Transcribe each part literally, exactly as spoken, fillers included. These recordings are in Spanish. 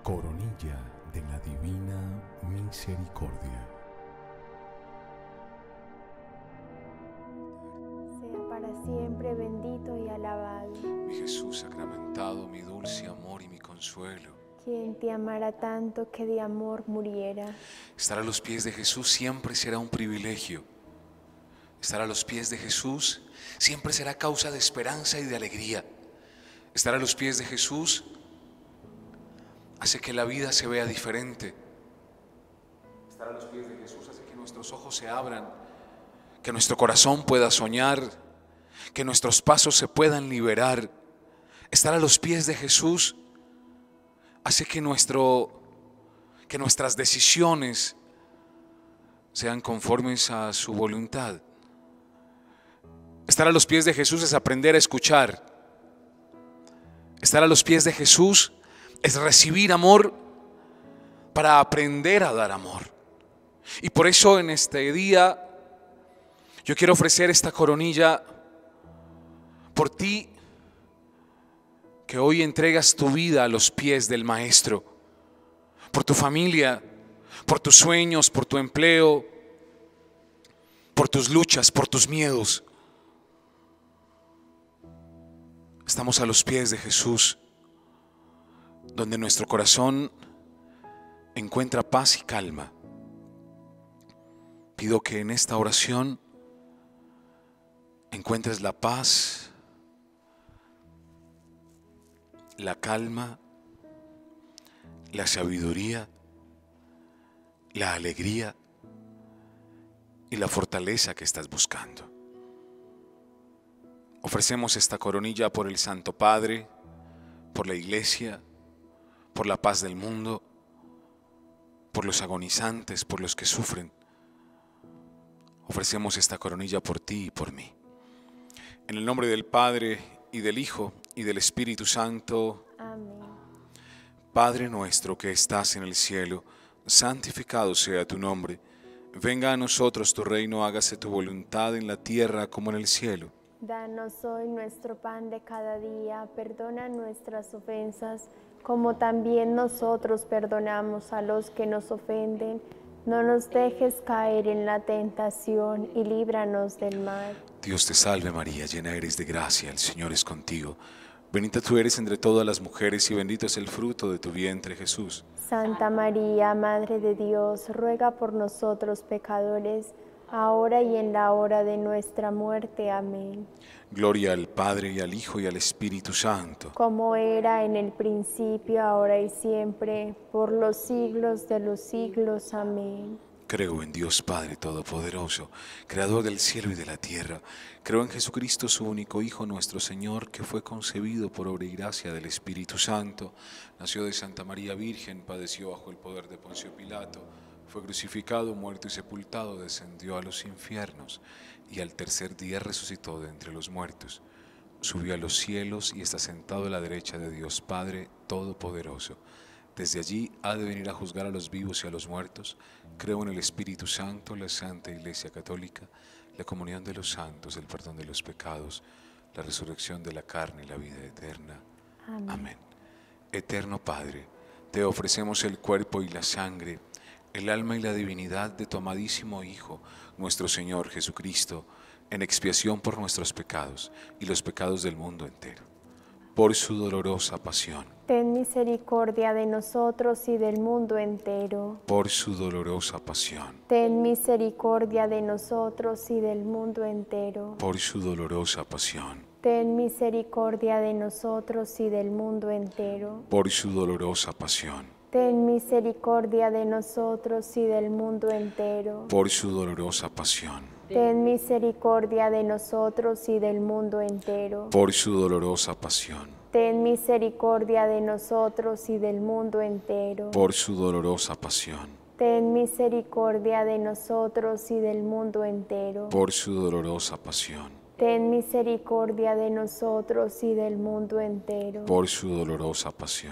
Coronilla de la Divina Misericordia. Sea para siempre bendito y alabado. Mi Jesús sacramentado, mi dulce amor y mi consuelo. Quien te amara tanto que de amor muriera. Estar a los pies de Jesús siempre será un privilegio. Estar a los pies de Jesús siempre será causa de esperanza y de alegría. Estar a los pies de Jesús hace que la vida se vea diferente. Estar a los pies de Jesús hace que nuestros ojos se abran, que nuestro corazón pueda soñar, que nuestros pasos se puedan liberar. Estar a los pies de Jesús hace que, nuestro, que nuestras decisiones sean conformes a su voluntad. Estar a los pies de Jesús es aprender a escuchar. Estar a los pies de Jesús es recibir amor para aprender a dar amor. Y por eso en este día yo quiero ofrecer esta coronilla por ti que hoy entregas tu vida a los pies del Maestro, por tu familia, por tus sueños, por tu empleo, por tus luchas, por tus miedos. Estamos a los pies de Jesús, donde nuestro corazón encuentra paz y calma. Pido que en esta oración encuentres la paz, la calma, la sabiduría, la alegría y la fortaleza que estás buscando. Ofrecemos esta coronilla por el Santo Padre, por la Iglesia, por la paz del mundo, por los agonizantes, por los que sufren. Ofrecemos esta coronilla por ti y por mí. En el nombre del Padre, y del Hijo, y del Espíritu Santo. Amén. Padre nuestro que estás en el cielo, santificado sea tu nombre. Venga a nosotros tu reino, hágase tu voluntad en la tierra como en el cielo. Danos hoy nuestro pan de cada día, perdona nuestras ofensas, como también nosotros perdonamos a los que nos ofenden. No nos dejes caer en la tentación y líbranos del mal. Dios te salve María, llena eres de gracia, el Señor es contigo. Bendita tú eres entre todas las mujeres y bendito es el fruto de tu vientre, Jesús. Santa María, Madre de Dios, ruega por nosotros pecadores, ahora y en la hora de nuestra muerte. Amén. Gloria al Padre, y al Hijo, y al Espíritu Santo. Como era en el principio, ahora y siempre, por los siglos de los siglos. Amén. Creo en Dios Padre Todopoderoso, Creador del cielo y de la tierra. Creo en Jesucristo, su único Hijo, nuestro Señor, que fue concebido por obra y gracia del Espíritu Santo. Nació de Santa María Virgen, padeció bajo el poder de Poncio Pilato. Fue crucificado, muerto y sepultado, descendió a los infiernos y al tercer día resucitó de entre los muertos. Subió a los cielos y está sentado a la derecha de Dios Padre Todopoderoso. Desde allí ha de venir a juzgar a los vivos y a los muertos. Creo en el Espíritu Santo, la Santa Iglesia Católica, la comunión de los santos, el perdón de los pecados, la resurrección de la carne y la vida eterna. Amén. Amén. Eterno Padre, te ofrecemos el cuerpo y la sangre, el alma y la divinidad de tu amadísimo Hijo, nuestro Señor Jesucristo, en expiación por nuestros pecados y los pecados del mundo entero. Por su dolorosa pasión. Ten misericordia de nosotros y del mundo entero. Por su dolorosa pasión. Ten misericordia de nosotros y del mundo entero. Por su dolorosa pasión. Ten misericordia de nosotros y del mundo entero. Por su dolorosa pasión. Ten misericordia de nosotros y del mundo entero. Por su dolorosa pasión. Ten misericordia de nosotros y del mundo entero. Por su dolorosa pasión. Ten misericordia de nosotros y del mundo entero. Por su dolorosa pasión. Ten misericordia de nosotros y del mundo entero. Por su dolorosa pasión. Ten misericordia de nosotros y del mundo entero. Por su dolorosa pasión.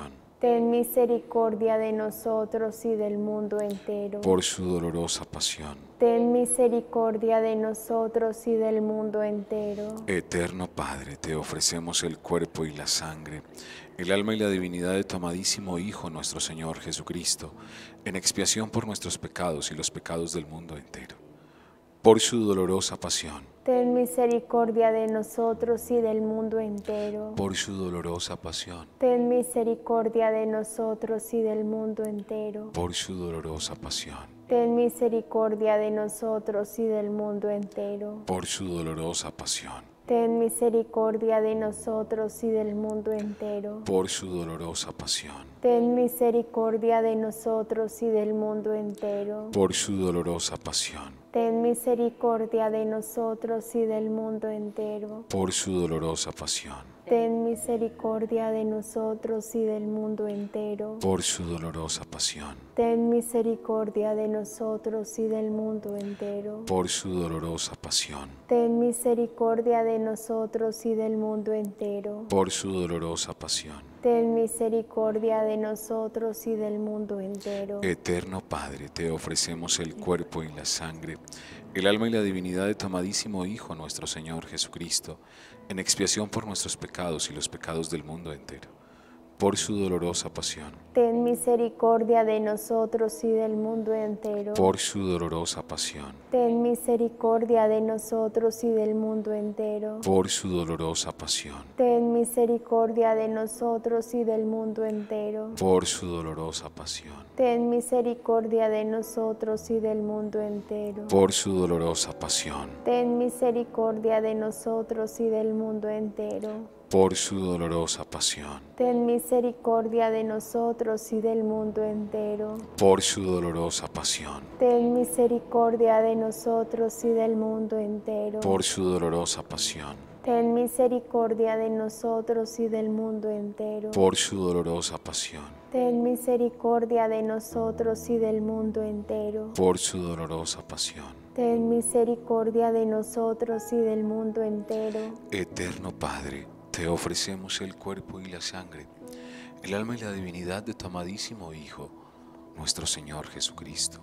ten misericordia de nosotros y del mundo entero. por su dolorosa pasión. Ten misericordia de nosotros y del mundo entero. Eterno Padre, te ofrecemos el cuerpo y la sangre, el alma y la divinidad de tu amadísimo Hijo, nuestro Señor Jesucristo, en expiación por nuestros pecados y los pecados del mundo entero. Por su dolorosa pasión. Ten misericordia de nosotros y del mundo entero. Por su dolorosa pasión. Ten misericordia de nosotros y del mundo entero. Por su dolorosa pasión. Ten misericordia de nosotros y del mundo entero. Por su dolorosa pasión. Ten misericordia de nosotros y del mundo entero. Por su dolorosa pasión. Ten misericordia de nosotros y del mundo entero. Por su dolorosa pasión. Ten misericordia de nosotros y del mundo entero. Por su dolorosa pasión. Ten misericordia de nosotros y del mundo entero. Por su dolorosa pasión. Ten misericordia de nosotros y del mundo entero. Por su dolorosa pasión. Ten misericordia de nosotros y del mundo entero. Por su dolorosa pasión. Ten misericordia de nosotros y del mundo entero. Eterno Padre, te ofrecemos el cuerpo y la sangre, el alma y la divinidad de tu amadísimo Hijo, nuestro Señor Jesucristo, en expiación por nuestros pecados y los pecados del mundo entero. Por su dolorosa pasión. Ten misericordia de nosotros y del mundo entero. Por su dolorosa pasión. Ten misericordia de nosotros y del mundo entero. Por su dolorosa pasión. Ten misericordia de nosotros y del mundo entero. Por su dolorosa pasión. Ten misericordia de nosotros y del mundo entero. Por su dolorosa pasión. Ten misericordia de nosotros y del mundo entero. Por su dolorosa pasión. Ten misericordia de nosotros y del mundo entero. Por su dolorosa pasión. Ten misericordia de nosotros y del mundo entero. Por su dolorosa pasión. Ten misericordia de nosotros y del mundo entero. Por su dolorosa pasión. Ten misericordia de nosotros y del mundo entero. Por su dolorosa pasión. Ten misericordia de nosotros y del mundo entero. Eterno Padre, te ofrecemos el cuerpo y la sangre, el alma y la divinidad de tu amadísimo Hijo, nuestro Señor Jesucristo,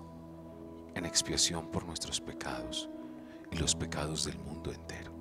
en expiación por nuestros pecados y los pecados del mundo entero.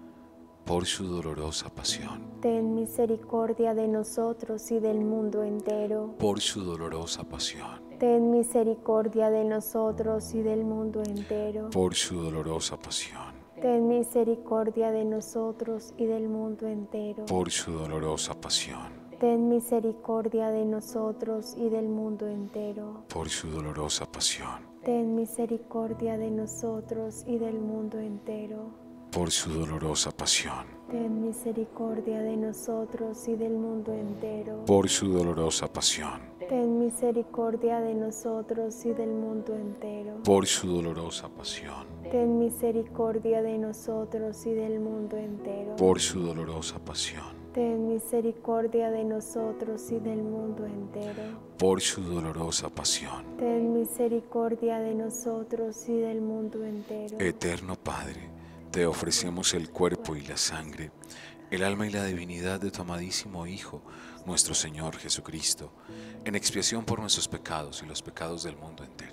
Por su dolorosa pasión. Ten misericordia de nosotros y del mundo entero. Por su dolorosa pasión. Ten misericordia de nosotros y del mundo entero. Por su dolorosa pasión. Ten misericordia de nosotros y del mundo entero. Por su dolorosa pasión. Ten misericordia de nosotros y del mundo entero. Por su dolorosa pasión. Ten misericordia de nosotros y del mundo entero. Por su dolorosa pasión. Ten misericordia de nosotros y del mundo entero. Por su dolorosa pasión. Ten misericordia de nosotros y del mundo entero. Por su dolorosa pasión. Ten misericordia de nosotros y del mundo entero. Por su dolorosa pasión. Ten misericordia de nosotros y del mundo entero. Por su dolorosa pasión. Ten misericordia de nosotros y del mundo entero. Eterno Padre, te ofrecemos el cuerpo y la sangre, el alma y la divinidad de tu amadísimo Hijo, nuestro Señor Jesucristo, en expiación por nuestros pecados y los pecados del mundo entero.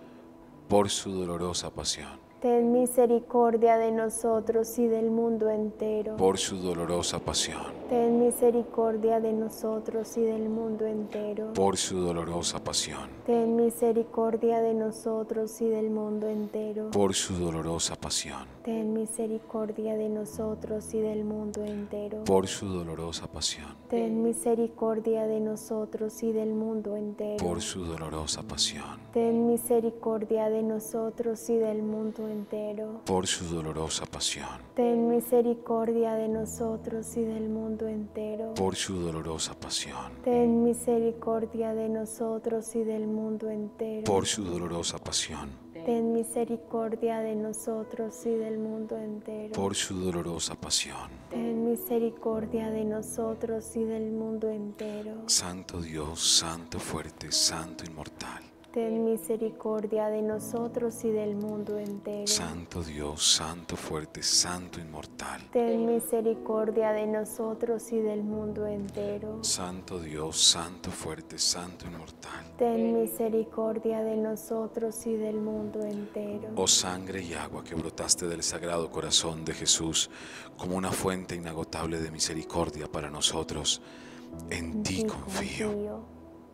Por su dolorosa pasión. Ten misericordia de nosotros y del mundo entero. Por su dolorosa pasión. Ten misericordia de nosotros y del mundo entero. Por su dolorosa pasión. Ten misericordia de nosotros y del mundo entero. Por su dolorosa pasión. Ten misericordia de nosotros y del mundo entero. Por su dolorosa pasión. Ten misericordia de nosotros y del mundo entero. Por su dolorosa pasión. Ten misericordia de nosotros y del mundo entero. Por su dolorosa pasión. Ten misericordia de nosotros y del mundo entero. Por su dolorosa pasión. Ten misericordia de nosotros y del mundo entero. Por su dolorosa pasión. Ten misericordia de nosotros y del mundo entero. Por su dolorosa pasión. Ten misericordia de nosotros y del mundo entero. Santo Dios, Santo fuerte, Santo inmortal, ten misericordia de nosotros y del mundo entero. Santo Dios, Santo fuerte, Santo inmortal. Ten misericordia de nosotros y del mundo entero. Santo Dios, Santo fuerte, Santo inmortal. Ten misericordia de nosotros y del mundo entero. Oh sangre y agua que brotaste del Sagrado Corazón de Jesús como una fuente inagotable de misericordia para nosotros, en ti confío.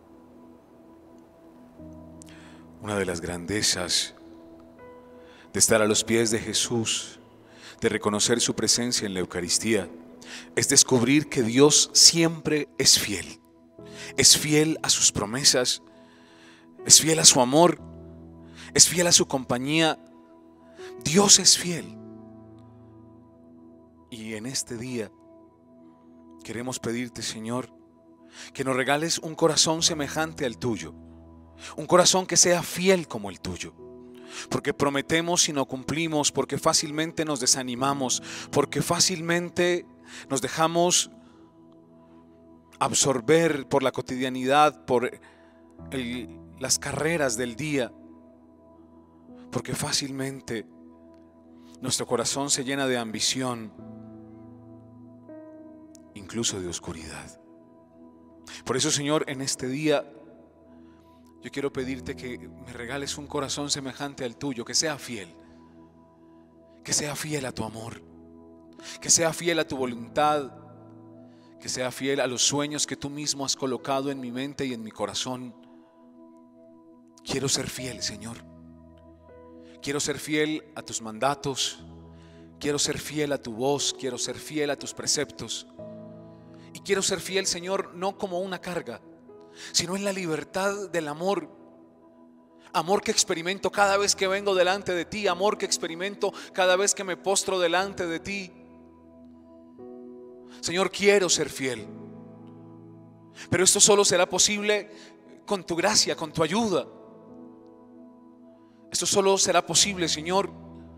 Una de las grandezas de estar a los pies de Jesús, de reconocer su presencia en la Eucaristía, es descubrir que Dios siempre es fiel. Es fiel a sus promesas, es fiel a su amor, es fiel a su compañía. Dios es fiel. Y en este día queremos pedirte, Señor, que nos regales un corazón semejante al tuyo. Un corazón que sea fiel como el tuyo. Porque prometemos y no cumplimos, porque fácilmente nos desanimamos, porque fácilmente nos dejamos absorber por la cotidianidad, por el, las carreras del día, porque fácilmente nuestro corazón se llena de ambición, incluso de oscuridad. Por eso, Señor, en este día yo quiero pedirte que me regales un corazón semejante al tuyo, que sea fiel, que sea fiel a tu amor, que sea fiel a tu voluntad, que sea fiel a los sueños que tú mismo has colocado en mi mente y en mi corazón. Quiero ser fiel, Señor. Quiero ser fiel a tus mandatos, quiero ser fiel a tu voz, quiero ser fiel a tus preceptos. Y quiero ser fiel, Señor, no como una carga, sino en la libertad del amor. Amor que experimento cada vez que vengo delante de ti, amor que experimento cada vez que me postro delante de ti. Señor, quiero ser fiel, pero esto solo será posible con tu gracia, con tu ayuda. Esto solo será posible, Señor,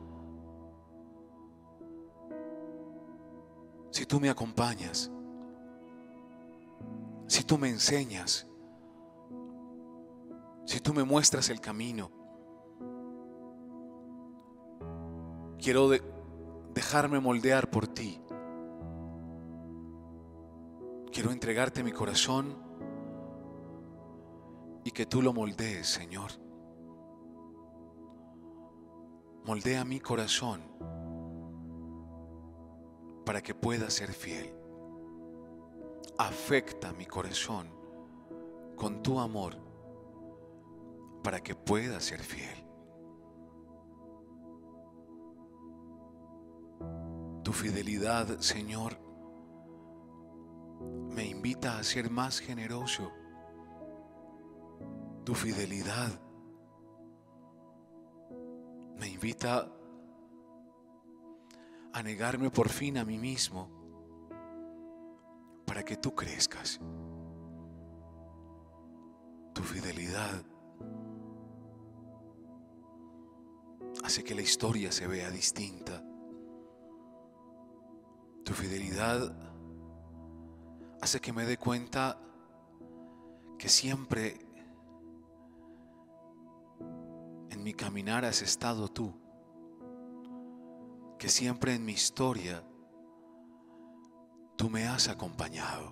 si tú me acompañas, si tú me enseñas, si tú me muestras el camino. Quiero de, dejarme moldear por ti. Quiero entregarte mi corazón y que tú lo moldees, Señor. Moldea mi corazón para que pueda ser fiel. Afecta mi corazón con tu amor para que pueda ser fiel. Tu fidelidad, Señor, me invita a ser más generoso. Tu fidelidad me invita a negarme por fin a mí mismo para que tú crezcas. Tu fidelidad hace que la historia se vea distinta. Tu fidelidad hace que me dé cuenta que siempre en mi caminar has estado tú, que siempre en mi historia tú me has acompañado.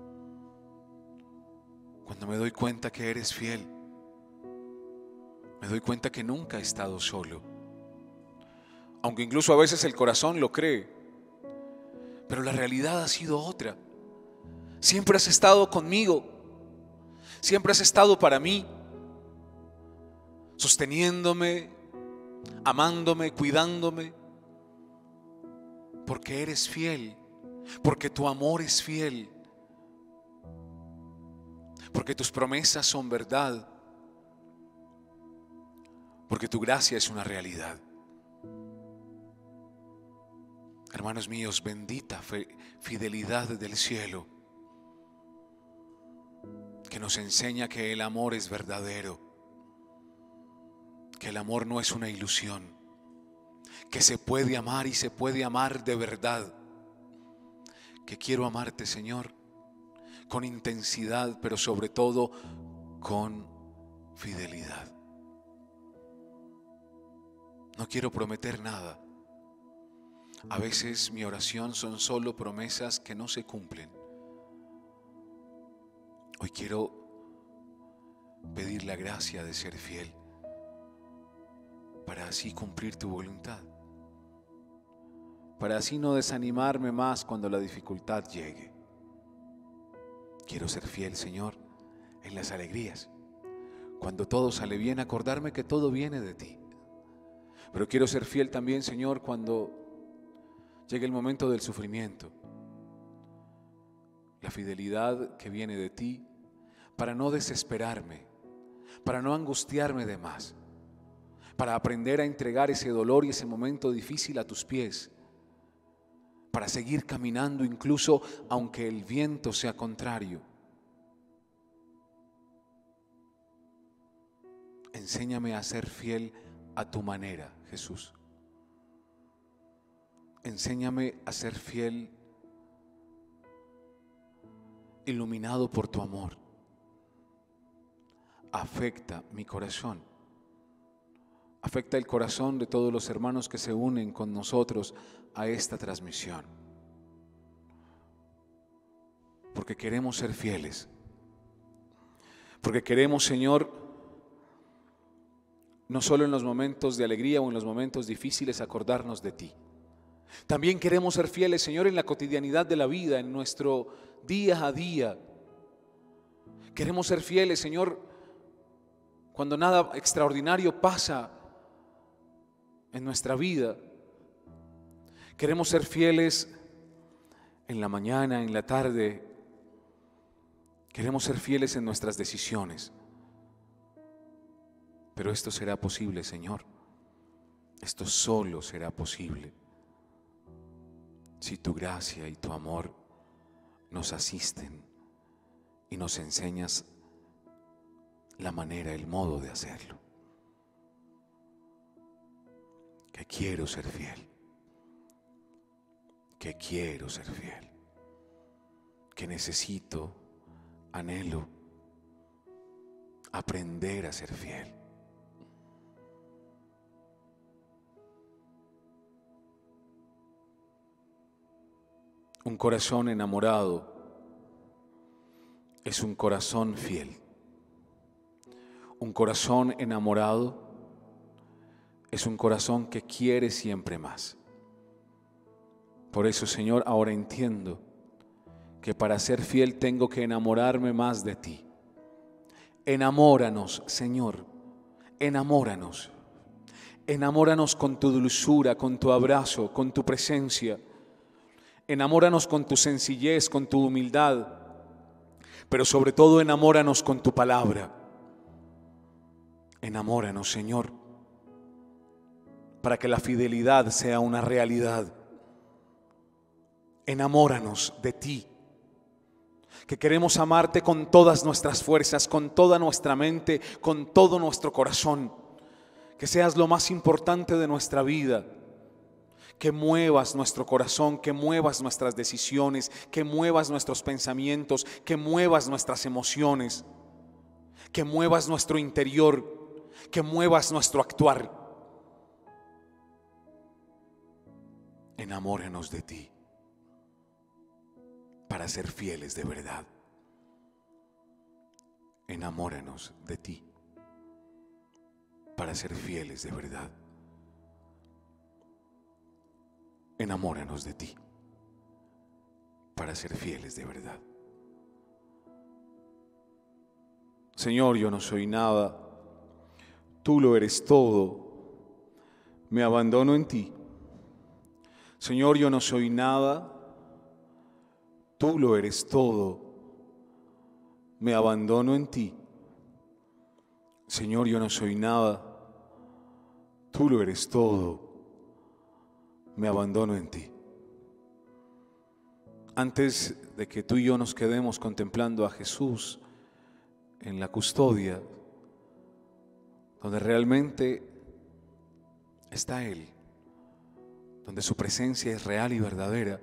Cuando me doy cuenta que eres fiel, me doy cuenta que nunca he estado solo, aunque incluso a veces el corazón lo cree, pero la realidad ha sido otra. Siempre has estado conmigo, siempre has estado para mí, sosteniéndome, amándome, cuidándome, porque eres fiel, porque tu amor es fiel, porque tus promesas son verdad, porque tu gracia es una realidad. Hermanos míos, bendita fidelidad del cielo, que nos enseña que el amor es verdadero, que el amor no es una ilusión, que se puede amar y se puede amar de verdad. Que quiero amarte, Señor, con intensidad, pero sobre todo con fidelidad. No quiero prometer nada. A veces mi oración son solo promesas que no se cumplen. Hoy quiero pedir la gracia de ser fiel para así cumplir tu voluntad, para así no desanimarme más cuando la dificultad llegue. Quiero ser fiel, Señor, en las alegrías. Cuando todo sale bien, acordarme que todo viene de ti. Pero quiero ser fiel también, Señor, cuando llegue el momento del sufrimiento. La fidelidad que viene de ti, para no desesperarme, para no angustiarme de más, para aprender a entregar ese dolor y ese momento difícil a tus pies, para seguir caminando incluso aunque el viento sea contrario. Enséñame a ser fiel a tu manera, Jesús. Enséñame a ser fiel, iluminado por tu amor. Afecta mi corazón. Afecta el corazón de todos los hermanos que se unen con nosotros a esta transmisión. Porque queremos ser fieles. Porque queremos, Señor, no solo en los momentos de alegría o en los momentos difíciles acordarnos de ti. También queremos ser fieles, Señor, en la cotidianidad de la vida, en nuestro día a día. Queremos ser fieles, Señor, cuando nada extraordinario pasa en nuestra vida. Queremos ser fieles en la mañana, en la tarde. Queremos ser fieles en nuestras decisiones. Pero esto será posible, Señor. Esto solo será posible si tu gracia y tu amor nos asisten y nos enseñas la manera, el modo de hacerlo. Que quiero ser fiel. Que quiero ser fiel. Que necesito, anhelo aprender a ser fiel. Un corazón enamorado es un corazón fiel. Un corazón enamorado es un corazón que quiere siempre más. Por eso, Señor, ahora entiendo que para ser fiel tengo que enamorarme más de ti. Enamóranos, Señor, enamóranos. Enamóranos con tu dulzura, con tu abrazo, con tu presencia. Enamóranos con tu sencillez, con tu humildad, pero sobre todo enamóranos con tu palabra. Enamóranos, Señor, para que la fidelidad sea una realidad. Enamóranos de ti, que queremos amarte con todas nuestras fuerzas, con toda nuestra mente, con todo nuestro corazón. Que seas lo más importante de nuestra vida. Que muevas nuestro corazón, que muevas nuestras decisiones, que muevas nuestros pensamientos, que muevas nuestras emociones, que muevas nuestro interior, que muevas nuestro actuar. Enamóranos de ti para ser fieles de verdad. Enamóranos de ti para ser fieles de verdad. Enamóranos de ti para ser fieles de verdad. Señor, yo no soy nada, tú lo eres todo, me abandono en ti. Señor, yo no soy nada, tú lo eres todo, me abandono en ti. Señor, yo no soy nada, tú lo eres todo, me abandono en ti. Antes de que tú y yo nos quedemos contemplando a Jesús en la custodia, donde realmente está Él, donde su presencia es real y verdadera,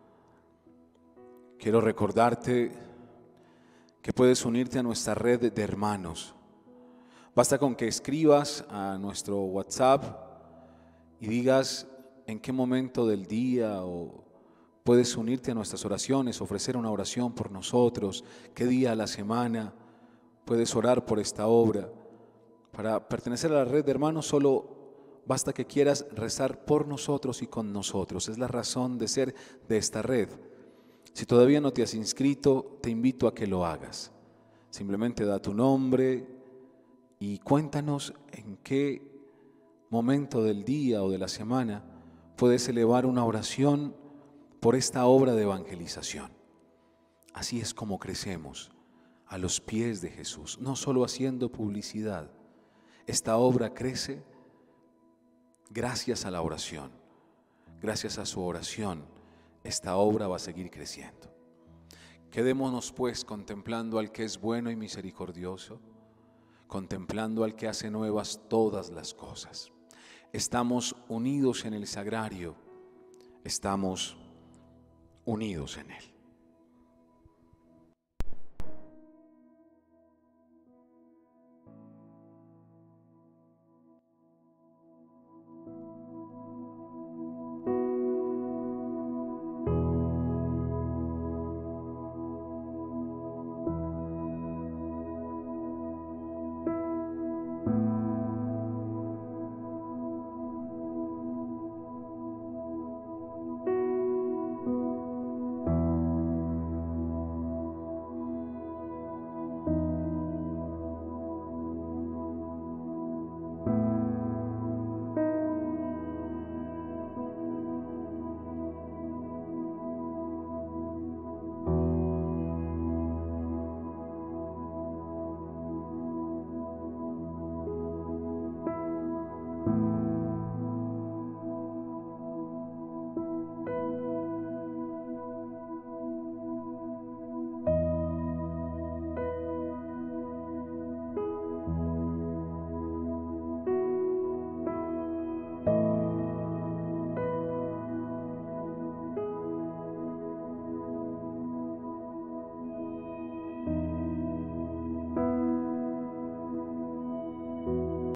quiero recordarte que puedes unirte a nuestra red de hermanos Basta con que escribas a nuestro WhatsApp y digas en qué momento del día o puedes unirte a nuestras oraciones, ofrecer una oración por nosotros, qué día a la semana puedes orar por esta obra. Para pertenecer a la red de hermanos solo basta que quieras rezar por nosotros y con nosotros. Es la razón de ser de esta red. Si todavía no te has inscrito, te invito a que lo hagas. Simplemente da tu nombre y cuéntanos en qué momento del día o de la semana puedes elevar una oración por esta obra de evangelización. Así es como crecemos a los pies de Jesús, no solo haciendo publicidad. Esta obra crece gracias a la oración. Gracias a su oración, esta obra va a seguir creciendo. Quedémonos pues contemplando al que es bueno y misericordioso, contemplando al que hace nuevas todas las cosas. Estamos unidos en el sagrario, estamos unidos en él.